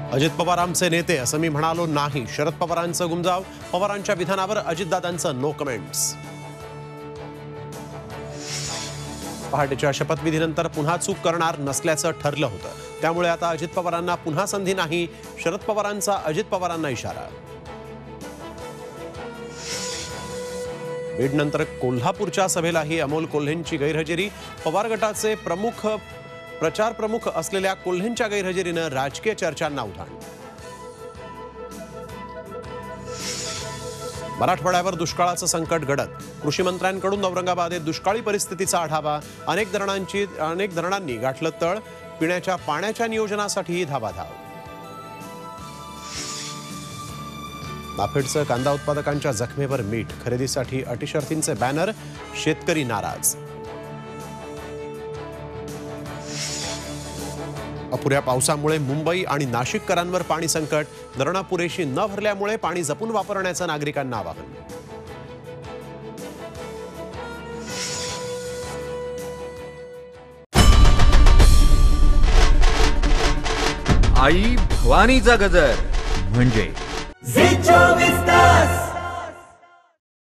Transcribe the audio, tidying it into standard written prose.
अजित पवार आमचे नेते असं मी म्हणालो नाही, शरद पवारांचं गुंजाव. पवारांच्या विधानावर अजितदादांचं नो कमेंट्स. पहाटेच्या शपथविधीनंतर पुन्हा चूक करणार नसल्याचं ठरलं होतं, त्यामुळे आता अजित पवारांना पुन्हा संधी नाही, शरद पवारांचा अजित पवारांना इशारा. बीडनंतर कोल्हापूरच्या सभेलाही अमोल कोल्हेंची गैरहजेरी. पवार गटाचे प्रचार प्रमुख असलेल्या कोल्हेंच्या गैरहजेरीनं राजकीय चर्चांना उधाण. मराठवाड्यावर दुष्काळाचं संकट घडत. कृषी मंत्र्यांकडून औरंगाबादेत दुष्काळी परिस्थितीचा आढावा. अनेक धरणांनी गाठलं तळ. पिण्याच्या पाण्याच्या नियोजनासाठी धावाधाव. नाफेडचं कांदा उत्पादकांच्या जखमेवर मीठ. खरेदीसाठी अटीशर्तींचे बॅनर. शेतकरी नाराज. अपुऱ्या पावसामुळे मुंबई आणि नाशिककरांवर पाणी संकट. धरणं पुरेशी न भरल्यामुळे पाणी जपून वापरण्याचं नागरिकांना आवाहन. आई भवानीचा गजर म्हणजे झी 24 तास.